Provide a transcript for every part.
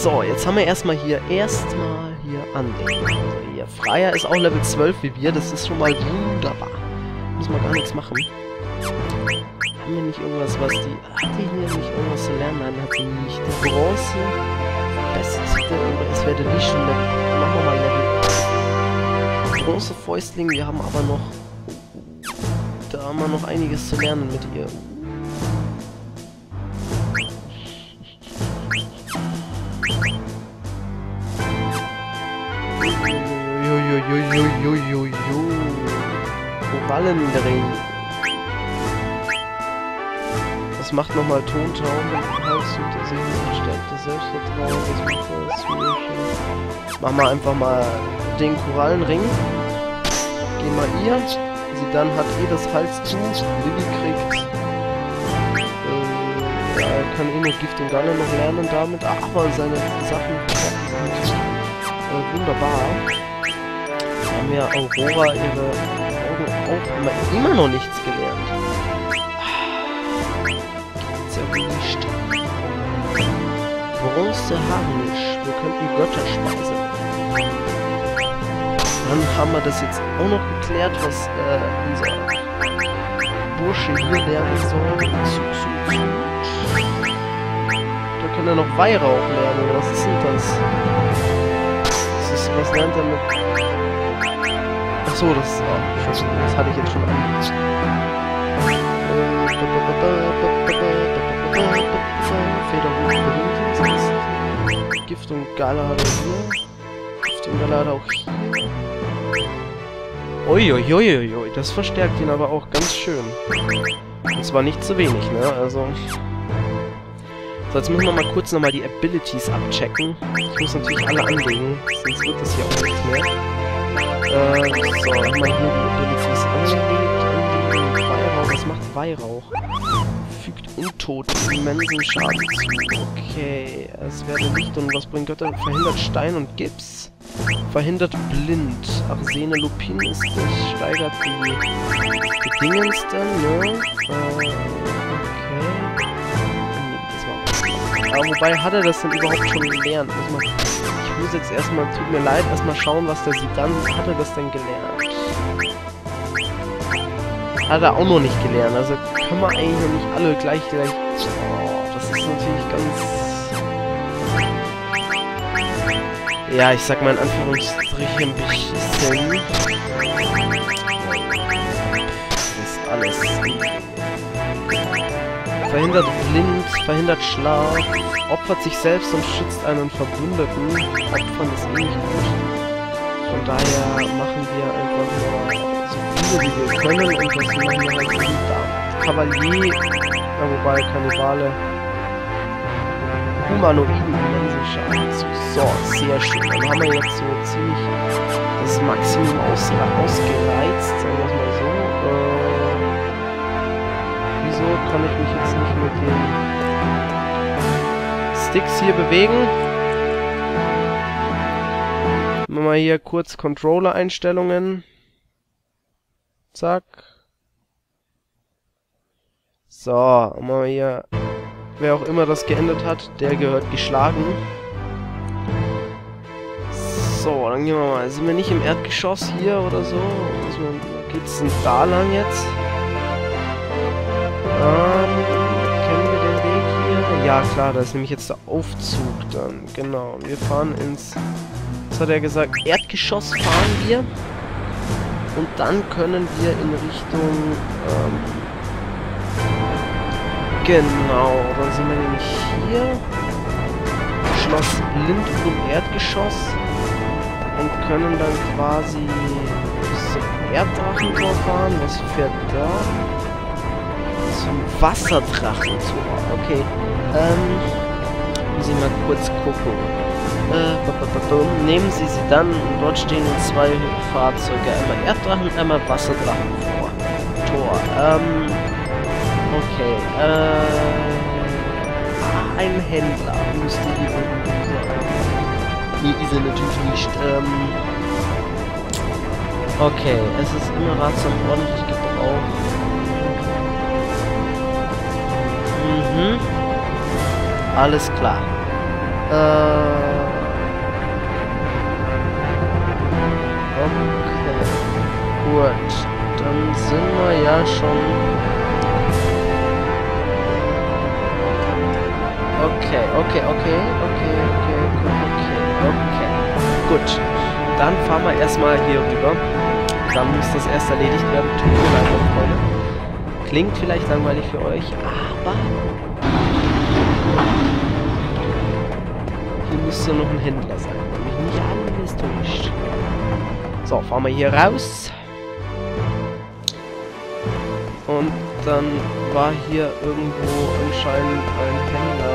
So, jetzt haben wir erstmal hier anlegen. Also hier, Freier ist auch Level 12 wie wir, das ist schon mal wunderbar. Müssen wir gar nichts machen. Haben wir nicht irgendwas, was die... Hat die hier nicht irgendwas zu lernen? Nein, hat sie nicht. Der Bronze... Beste Titel, oder es werde nicht schon Level... Machen wir mal Level... Bronze-Fäustling, wir haben aber noch... Da haben wir noch einiges zu lernen mit ihr. Korallenring. Das macht nochmal Tontauben, Hals und der Seele verstärkt das Selbstvertrauen, das Mittelschwierchen. Machen wir einfach mal den Korallenring. Gehen wir ihr. Sie dann hat das Hals zu. Lilly kriegt. Ja, er kann nur Gift und Galle noch lernen damit. Ach, aber seine Sachen sind wunderbar. Haben ja Aurora ihre Augen auch immer noch nichts gelernt. Sehr gemischt. Bronze Harnisch. Wir könnten Götterspeise. Dann haben wir das jetzt auch noch geklärt, was unser Bursche hier lernen soll. Da kann er noch Weihrauch lernen. Was ist denn das? Was lernt er mit... Achso, das ist... das hatte ich jetzt schon an. Federruf, Gift und Galle hat er hier. Gift und Galle hat er auch hier. Uiuiuiui, das verstärkt ihn aber auch ganz schön. Und zwar nicht zu wenig, ne? Also... So, jetzt müssen wir mal kurz nochmal die Abilities abchecken. Ich muss natürlich alle anlegen, sonst wird das hier auch nichts mehr. So, haben wir hier die Abilities angelegt. Weihrauch, was macht Weihrauch? Fügt Untoten immensen Schaden zu. Okay, es werde Licht und was bringt Götter? Verhindert Stein und Gips. Verhindert blind. Arsene Lupin ist das, steigert die Dingens dann, ne? Aber wobei hat er das denn überhaupt schon gelernt? Ich muss jetzt erstmal, tut mir leid, erstmal schauen, was der sieht. Dann hat er das denn gelernt. Hat er auch noch nicht gelernt. Also können wir eigentlich noch nicht alle gleich... Oh, das ist natürlich ganz... Ja, ich sag mal in Anführungsstrichen ein bisschen... Das ist alles... Verhindert blind, verhindert Schlaf, opfert sich selbst und schützt einen Verbündeten. Opfern ist eh nicht gut. Von daher machen wir einfach nur so viele, wie wir können. Und das machen wir halt eben da. Kavalier, ja, wobei Kannibale, Humanoiden, Schaden. So, sehr schön. Dann haben wir jetzt so ziemlich das Maximum ausgereizt, sagen wir es mal so. Wieso kann ich mich jetzt nicht mit den Sticks hier bewegen? Machen wir hier kurz Controller-Einstellungen. Zack. So, machen wir hier... Wer auch immer das geändert hat, der gehört geschlagen. So, dann gehen wir mal. Sind wir nicht im Erdgeschoss hier oder so? Geht's denn da lang jetzt? Kennen wir den Weg hier? Ja, klar, da ist nämlich jetzt der Aufzug dann. Genau, wir fahren ins... Was hat er gesagt? Erdgeschoss fahren wir. Und dann können wir in Richtung... Genau, dann sind wir nämlich hier. Schloss Lindblum Erdgeschoss. Und können dann quasi bis zum Erddrachentor fahren. Was fährt da? Zum Wasserdrachentor. Okay. Muss ich mal kurz gucken. Nehmen Sie sie dann. Dort stehen zwei Fahrzeuge. Einmal Erddrachen, einmal Wasserdrachentor. Okay. Ein Händler müsste hier irgendwo sein. Nee, ist er natürlich nicht. Okay, es ist immer ratsam ordentlich gebraucht. Alles klar. Okay. Gut. Dann sind wir ja schon... Okay. Gut. Dann fahren wir erstmal hier rüber. Dann muss das erst erledigt werden. Tut mir leid, Freunde. Klingt vielleicht langweilig für euch, aber... Hier müsste noch ein Händler sein, wenn mich nicht alles täuscht. So, fahren wir hier raus. Und dann war hier irgendwo anscheinend ein Händler.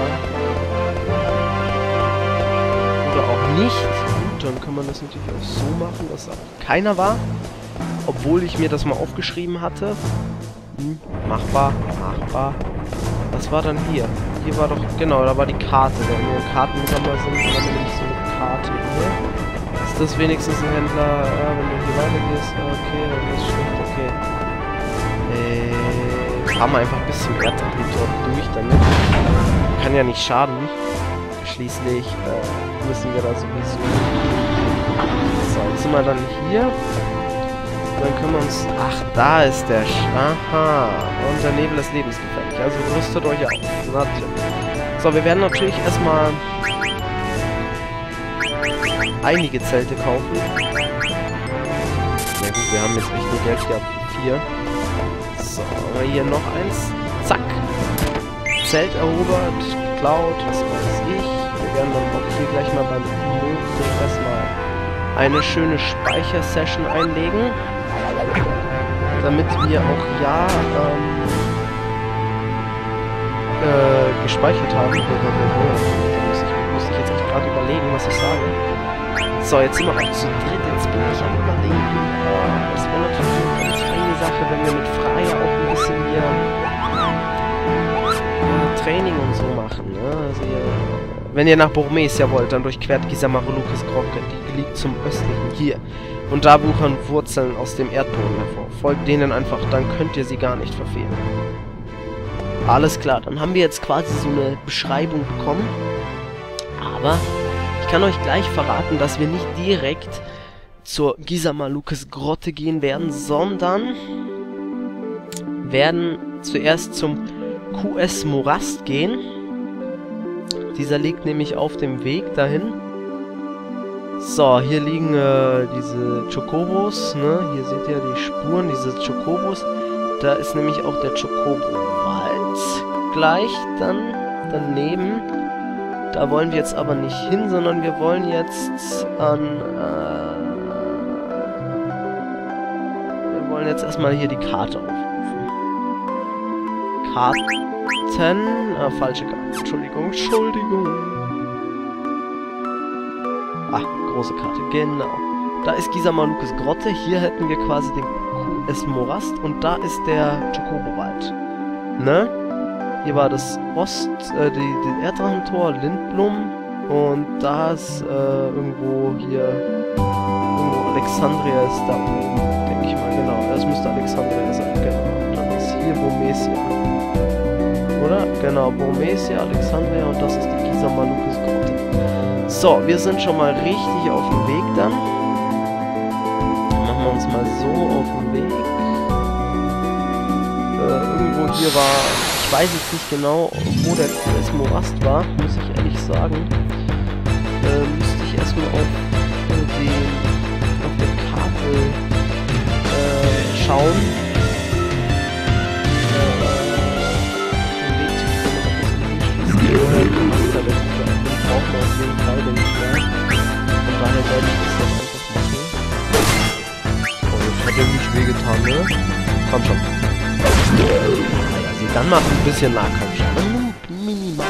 Oder auch nicht. Gut, dann kann man das natürlich auch so machen, dass auch keiner war. Obwohl ich mir das mal aufgeschrieben hatte. Machbar. Was war dann hier? Hier war doch, genau, da war die Karte. Wenn wir Kartensammler sind, dann haben wir nämlich so eine Karte hier. Ist das wenigstens ein Händler? Ja, wenn du hier weitergehst, okay, dann ist es schlecht, okay. Fahren wir einfach bis zum Erddrachentor durch damit. Kann ja nicht schaden. Schließlich müssen wir da sowieso. So, jetzt sind wir dann hier. Dann können wir uns... Ach, da ist der Aha. Und der Nebel ist lebensgefährlich. Also rüstet euch auf. Natürlich. So, wir werden natürlich erstmal einige Zelte kaufen. Na gut, wir haben jetzt echt nur Geld gehabt für 4. So, haben wir hier noch eins. Zack. Zelt erobert, geklaut, was weiß ich. Wir werden dann auch hier gleich mal beim Motor erstmal eine schöne Speichersession einlegen. Damit wir auch gespeichert haben. Da muss ich jetzt echt gerade überlegen, was ich sage. So, jetzt sind wir auch zu dritt. Jetzt bin ich am Überlegen. Das wäre natürlich eine ganz feine Sache, wenn wir mit Freya auch ein bisschen hier Training und so machen. Ne? Also wenn ihr nach Burmesia wollt, dann durchquert Gisamarolukes Grotte. Die liegt zum östlichen hier. Und da wuchern Wurzeln aus dem Erdboden hervor. Folgt denen einfach, dann könnt ihr sie gar nicht verfehlen. Alles klar, dann haben wir jetzt quasi so eine Beschreibung bekommen. Aber ich kann euch gleich verraten, dass wir nicht direkt zur Gisamarolukes Grotte gehen werden, sondern werden zuerst zum QS Morast gehen. Dieser liegt nämlich auf dem Weg dahin. So, hier liegen diese Chocobos, ne? Hier seht ihr die Spuren, diese Chocobos. Da ist nämlich auch der Chocobo-Wald gleich dann daneben. Da wollen wir jetzt aber nicht hin, sondern wir wollen jetzt wir wollen jetzt erstmal hier die Karte aufrufen. Karten... falsche Karte. Entschuldigung. Ah, große Karte, genau. Da ist Gisamarolukes Grotte, hier hätten wir quasi den QS Morast und da ist der Chocobo-Wald. Ne? Hier war das die Erddrachentor, Lindblum und da ist irgendwo Alexandria ist da oben, denke ich mal, genau. Das müsste Alexandria sein, genau. Dann ist hier Burmesia. Oder? Genau, Burmesia, Alexandria und das ist die Gisamarolukes Grotte. So, wir sind schon mal richtig auf dem Weg dann. Machen wir uns mal so auf den Weg. Irgendwo hier war... Ich weiß jetzt nicht genau, wo der QS Morast war, muss ich ehrlich sagen. Müsste ich erstmal auf der Karte schauen. Braucht man auf jeden Fall, denke ich mal. Von daher werde ich das jetzt einfach machen. Oh, das hat ja nicht wehgetan, ne? Komm schon. Also dann macht ein bisschen Nahkampfschaden. Minimal.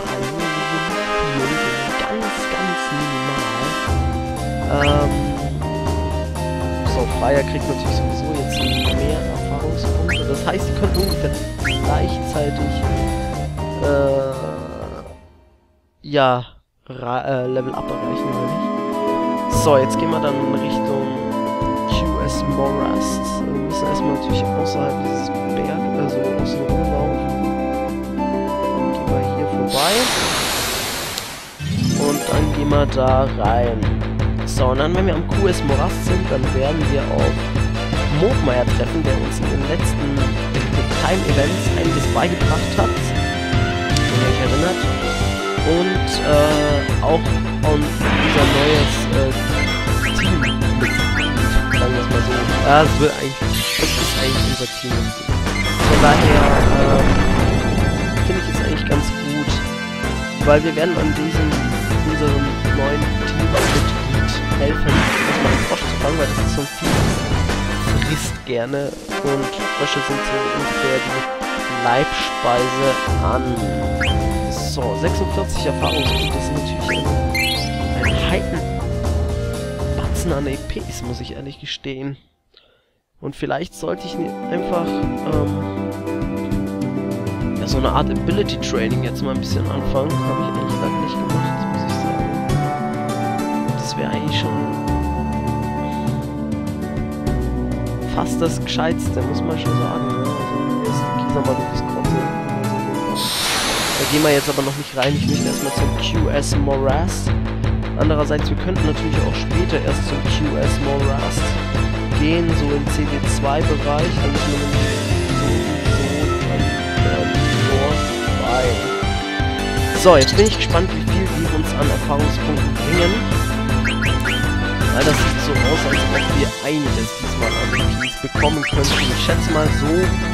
Ganz minimal. So, Freya kriegt natürlich sowieso jetzt mehr Erfahrungspunkte. Das heißt, sie könnte ungefähr gleichzeitig ja, Level Up erreichen, oder nicht? So, jetzt gehen wir dann in Richtung QS Morast. Wir müssen erstmal natürlich außerhalb dieses Berges, also außen rumlaufen. Dann gehen wir hier vorbei. Und dann gehen wir da rein. So, und dann, wenn wir am QS Morast sind, dann werden wir auf Mogmeier treffen, der uns in den letzten Time Events einiges beigebracht hat, wenn ihr euch erinnert. Und auch unser neues Teammitglied, sagen wir es mal so. Ja, das ist eigentlich unser Teammitglied. Von daher finde ich es eigentlich ganz gut, weil wir werden an unserem neuen Teammitglied helfen, erstmal den Frosch zu fangen, weil das ist so ein Vieh, das frisst gerne und Frösche sind so ungefähr die Leibspeise an. So, 46 Erfahrungspunkte, das sind natürlich ein Heidenbatzen an EPs, muss ich ehrlich gestehen. Und vielleicht sollte ich einfach ja, so eine Art Ability Training jetzt mal ein bisschen anfangen. Habe ich ehrlich gesagt nicht gemacht, muss ich sagen. Das wäre eigentlich schon fast das Gescheitste, muss man schon sagen. Ne? Also, hier ist die Kiesermalukis Krotze. Da gehen wir jetzt aber noch nicht rein. Ich möchte erstmal zum QS Morast. Andererseits, wir könnten natürlich auch später erst zum QS Morast gehen, so im CD2-Bereich. Da müssen wir nämlich vorbei. So, jetzt bin ich gespannt, wie viel die uns an Erfahrungspunkten bringen. Weil das sieht so aus, als ob wir einiges diesmal an EPs bekommen könnten. Ich schätze mal so...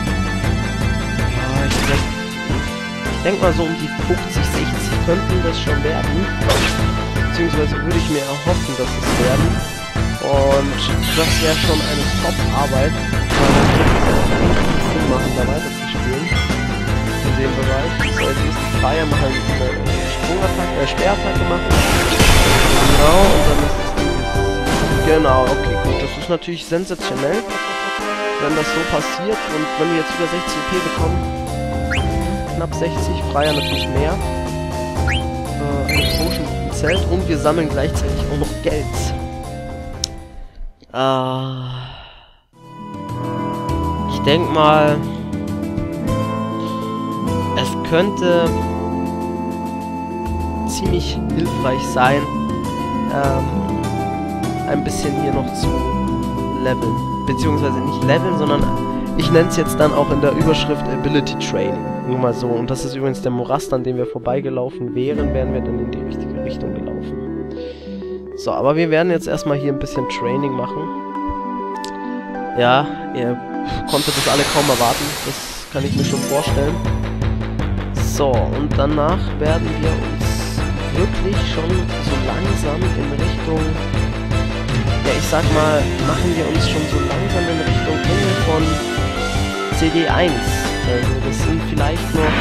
Ja, ich denke mal so um die 50, 60 könnten das schon werden. Beziehungsweise würde ich mir erhoffen, dass es werden. Und das wäre schon eine Top-Arbeit. Weil dann könnte es auch eigentlich Sinn machen, da weiter zu spielen. In dem Bereich. So, jetzt müssen die Freier mal eine Sprungattacke, Sperrattacke machen. Genau, und dann ist das Ding. Genau, okay, gut. Das ist natürlich sensationell, wenn das so passiert. Und wenn wir jetzt wieder 60 EP bekommen, knapp 60, Freier natürlich mehr. Eine Potion im Zelt und wir sammeln gleichzeitig auch noch Geld. Ich denke mal, es könnte ziemlich hilfreich sein, ein bisschen hier noch zu leveln. Beziehungsweise nicht leveln, sondern ich nenne es jetzt dann auch in der Überschrift Ability Training. Nur mal so. Und das ist übrigens der Morast, an dem wir vorbeigelaufen wären, wären wir dann in die richtige Richtung gelaufen. So, aber wir werden jetzt erstmal hier ein bisschen Training machen. Ja, ihr konntet das alle kaum erwarten. Das kann ich mir schon vorstellen. So, und danach werden wir uns wirklich schon so langsam in Richtung... Ja, ich sag mal, machen wir uns schon so langsam in Richtung Ende von CD1. Also das sind vielleicht noch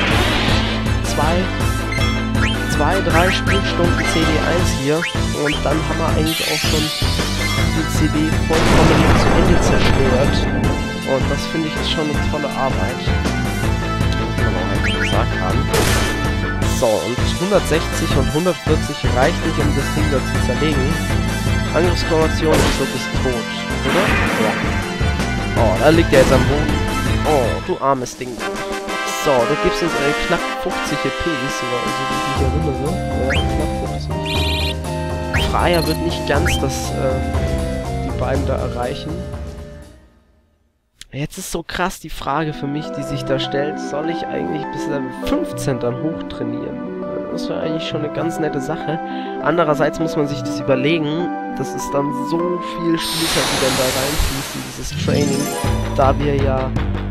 2-3 Spielstunden CD1 hier. Und dann haben wir eigentlich auch schon die CD vollkommen zu Ende zerstört. Und das finde ich ist schon eine tolle Arbeit. Muss man auch einfach gesagt haben. So, und 160 und 140 reicht nicht, um das Ding da zu zerlegen. Angriffskoordination ist wirklich tot, oder? Ja. Oh, da liegt er jetzt am Boden. Oh, du armes Ding. So, du gibst uns knapp 50 EPs, so wie ich mich erinnere. Ja, knapp 50. Freier wird nicht ganz die beiden da erreichen. Jetzt ist so krass die Frage für mich, die sich da stellt, soll ich eigentlich bis Level 15 dann hochtrainieren? Das wäre eigentlich schon eine ganz nette Sache. Andererseits muss man sich das überlegen, das ist dann so viel Spielzeit, die dann da reinfließt in dieses Training, da wir ja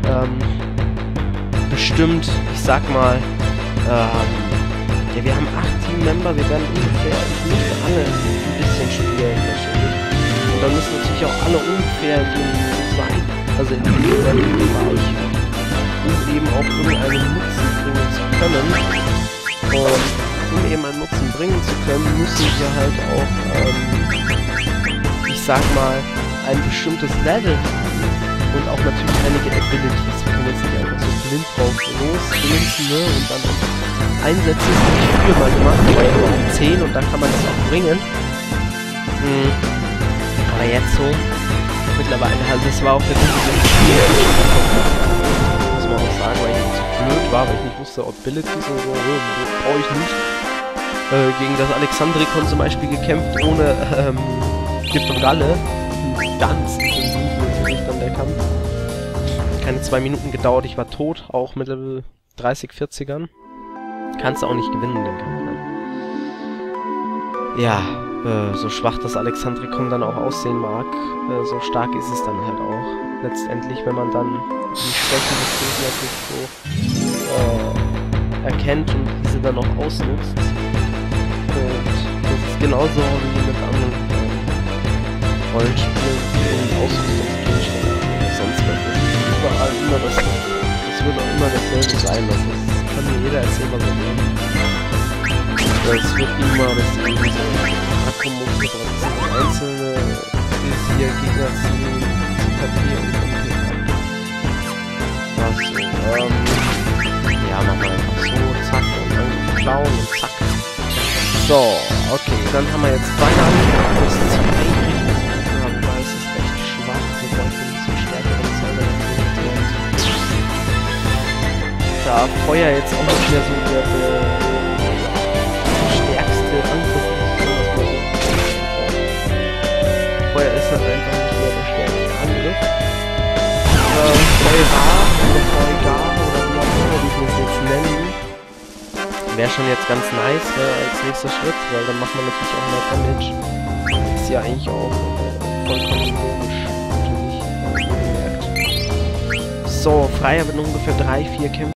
bestimmt, ich sag mal, ja, wir haben 8 Teammember, wir werden ungefähr, ich müsste alle ein bisschen spielen natürlich. Und dann müssen natürlich auch alle ungefähr in dem sein, also in dem Bereich, um eben auch irgendeinen Nutzen bringen zu können. Und um eben einen Nutzen bringen zu können, müssen wir halt auch, ich sag mal, ein bestimmtes Level und auch natürlich einige Abilities. Wir können jetzt nicht einfach so blind drauf losglinsen, ne? Und dann einsetzen, das habe ich früher mal gemacht, aber ja nur um 10 und dann kann man das auch bringen. Aber jetzt so, mittlerweile, also das war auch der Grund, muss man auch sagen, weil ich zu blöd war, weil ich nicht wusste, Abilities und so, brauche ich nicht. gegen das Alexandrikon zum Beispiel gekämpft, ohne Gift und Galle. Ganz intensiv natürlich dann der Kampf. Keine 2 Minuten gedauert, ich war tot, auch mit Level 30, 40ern. Kannst du auch nicht gewinnen, den Kampf, ne? Ja, so schwach das Alexandrikon dann auch aussehen mag, so stark ist es dann halt auch. Letztendlich, wenn man dann die Schwächen des Gegners nicht so erkennt und diese dann auch ausnutzt. Und das ist genauso wie mit anderen Rollenspielen, die Ausrüstungsgegenstände oder sonst was. Das ist überall immer das wird auch immer dasselbe sein. Das kann mir jeder erzählen, was er will. Das wird immer dasselbe sein. Akku-Muster, einzelne hier Gegner ziehen, KP und KP. Was so, ja, machen wir einfach so, zack, und dann klauen und zack. So, okay, dann haben wir jetzt beide Angriff, das ist eigentlich, aber es ist recht schwach, wir brauchen ein bisschen stärkere Zauber. Da Feuer jetzt auch nicht mehr so der stärkste Angriff ist, so was man so. Feuer ist halt einfach nicht mehr der stärkste Angriff. Feuergar oder Feuergar oder wie auch immer die das jetzt nennen, wäre schon jetzt ganz nice als nächster Schritt, weil dann macht man natürlich auch mehr Damage. Ist ja eigentlich auch vollkommen logisch, natürlich, gemerkt. So, Freier wird ungefähr 3-4 Kämpfe